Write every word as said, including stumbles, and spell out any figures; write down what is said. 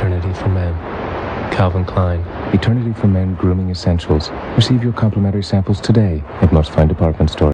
Eternity for Men. Calvin Klein. Eternity for Men Grooming Essentials. Receive your complimentary samples today at most fine department stores.